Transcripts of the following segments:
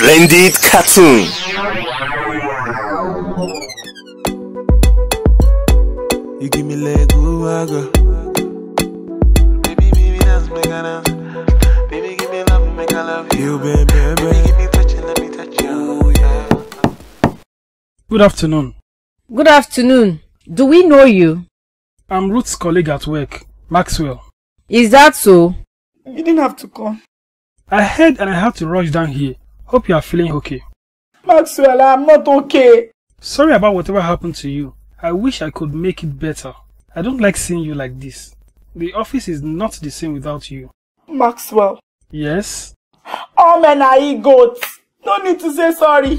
Splendid cartoon. You give me leg, ooh, I go. Baby, dance, make I dance. Baby, give me love, make I love you. Baby, give me touching, let me touch you. Yeah. Good afternoon. Good afternoon. Do we know you? I'm Ruth's colleague at work, Maxwell. Is that so? You didn't have to come. I heard and I had to rush down here. Hope you are feeling okay. Maxwell, I'm not okay. Sorry about whatever happened to you. I wish I could make it better. I don't like seeing you like this. The office is not the same without you. Maxwell. Yes? All men are egots. No need to say sorry.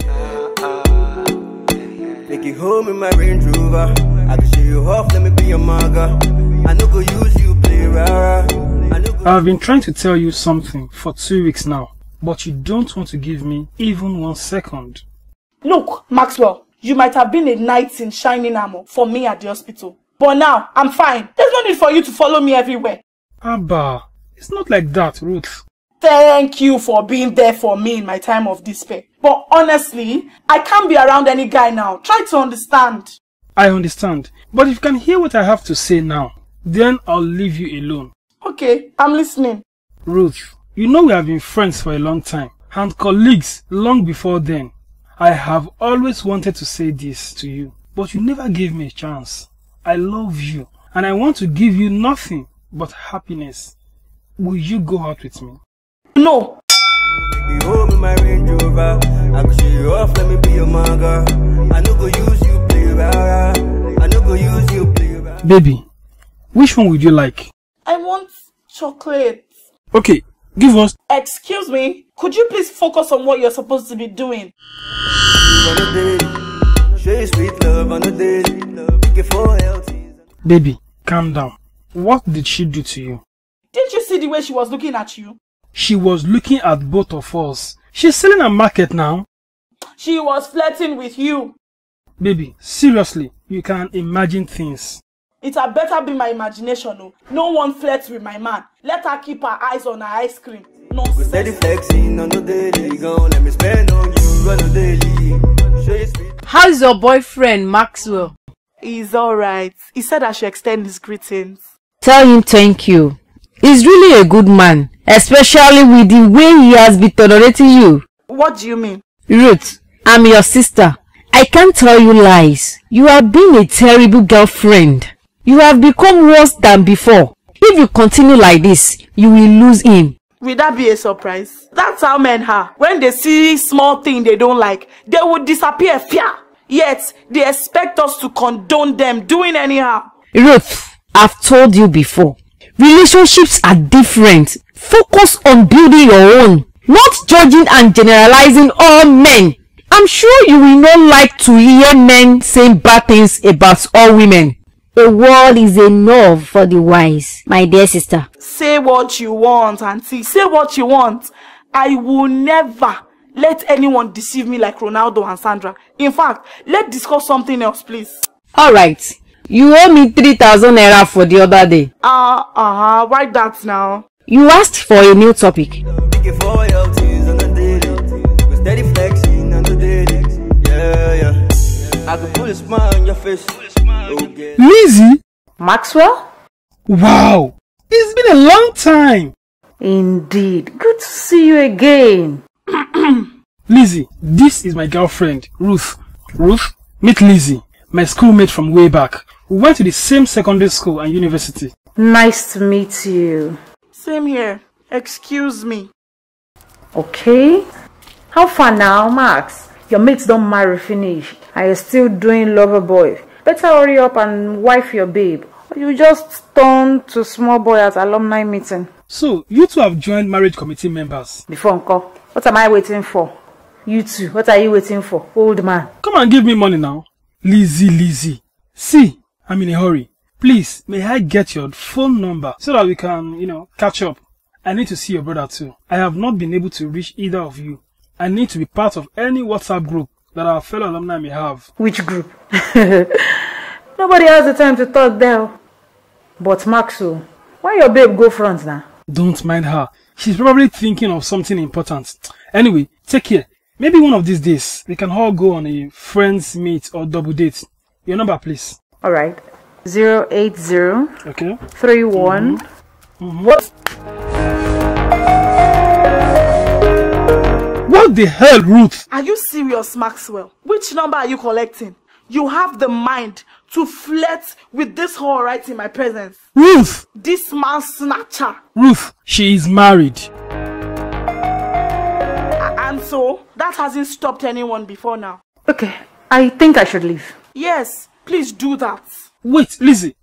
Take you home in my Range Rover. I can show you off, let me be your maga. I no go use you, play rara. I've been trying to tell you something for 2 weeks now, but you don't want to give me even 1 second. Look, Maxwell, you might have been a knight in shining armor for me at the hospital. But now, I'm fine. There's no need for you to follow me everywhere. Abba, it's not like that, Ruth. Thank you for being there for me in my time of despair. But honestly, I can't be around any guy now. Try to understand. I understand. But if you can hear what I have to say now, then I'll leave you alone. Okay, I'm listening. Ruth, you know we have been friends for a long time and colleagues long before then. I have always wanted to say this to you, but you never gave me a chance. I love you and I want to give you nothing but happiness. Will you go out with me? No. You hold me my Range Rover. I can show you off, let me be your maga. I no go use you, play rara. I no go use you, play rara. Baby, which one would you like? I want chocolate. Okay, give us. Excuse me, could you please focus on what you're supposed to be doing? Show you sweet love on a day. Baby, calm down. What did she do to you? Didn't you see the way she was looking at you? She was looking at both of us. She's selling a market now. She was flirting with you. Baby, seriously, you can imagine things. It had better be my imagination. No, no one flirts with my man. Let her keep her eyes on her ice cream. Nonsense. Steady flexing on the daily. Gon' let me spend on you on the daily. Show you sweet. How's your boyfriend, Maxwell? He's alright. He said I should extend his greetings. Tell him thank you. He's really a good man, especially with the way he has been tolerating you. What do you mean? Ruth, I'm your sister. I can't tell you lies. You have been a terrible girlfriend. You have become worse than before. If you continue like this, you will lose him. Will that be a surprise? That's how men are. When they see small thing they don't like, they will disappear. Fear. Yet, they expect us to condone them doing anyhow. Ruth, I've told you before. Relationships are different. Focus on building your own, not judging and generalizing all men. I'm sure you will not like to hear men saying bad things about all women. A word is enough for the wise, my dear sister. Say what you want, auntie. Say what you want. I will never let anyone deceive me like Ronaldo and Sandra. In fact, let's discuss something else, please. Alright. You owe me 3,000 naira for the other day. Write that now. You asked for a new topic. I can put a smile on your face. Lizzie? Maxwell? Wow! It's been a long time! Indeed. Good to see you again. Lizzie, this is my girlfriend, Ruth. Ruth, meet Lizzie, my schoolmate from way back. We went to the same secondary school and university. Nice to meet you. Same here. Excuse me. Okay. How far now, Max? Your mates don't marry finish. Are you still doing lover boy? Better hurry up and wife your babe. Or you just turn to small boy at alumni meeting. So, you two have joined marriage committee members. Before uncle, what am I waiting for? You two, what are you waiting for, old man? Come and give me money now. Lizzie. See, I'm in a hurry. Please, may I get your phone number so that we can, catch up. I need to see your brother too. I have not been able to reach either of you. I need to be part of any WhatsApp group that our fellow alumni may have. Which group? Nobody has the time to talk there. But Maxwell, why your babe go front now? Don't mind her. She's probably thinking of something important. Anyway, take care. Maybe one of these days, we can all go on a friends meet or double date. Your number, please. Alright. 080 Okay. 31. What the hell, Ruth? Are you serious, Maxwell? Which number are you collecting? You have the mind to flirt with this whore right in my presence. Ruth! This man snatcher. Ruth, she is married. And so, that hasn't stopped anyone before now. Okay, I think I should leave. Yes, please do that. Wait, Lizzie.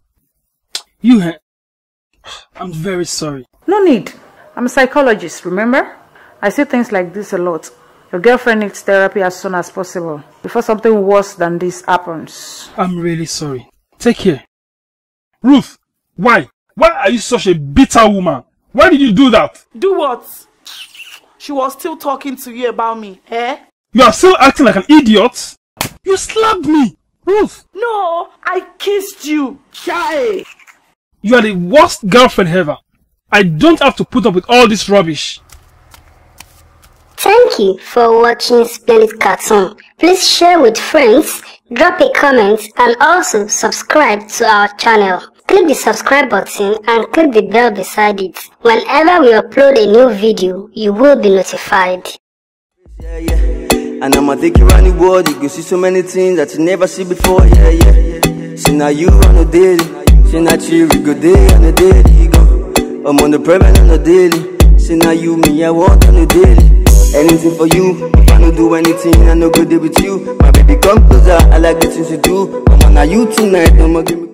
I'm very sorry. No need. I'm a psychologist, remember? I see things like this a lot. Your girlfriend needs therapy as soon as possible, before something worse than this happens. I'm really sorry. Take care. Ruth, why? Why are you such a bitter woman? Why did you do that? Do what? She was still talking to you about me, eh? You are still acting like an idiot? You slapped me! Ruth! No, I kissed you. Shy. You are the worst girlfriend ever. I don't have to put up with all this rubbish. Thank you for watching Splendid Cartoon. Please share with friends, drop a comment, and also subscribe to our channel. Click the subscribe button and click the bell beside it. Whenever we upload a new video, you will be notified. Yeah. And I'ma take you around the world. You go see so many things that you never see before. Yeah. See now you on a daily. See now you go day on a daily. Go. I'm on the private on a daily. See now you me I want on a daily. Anything for you. If I don't do anything, I no go there with you. My baby come closer. I like the things you do. I'm on you tonight. I'ma give me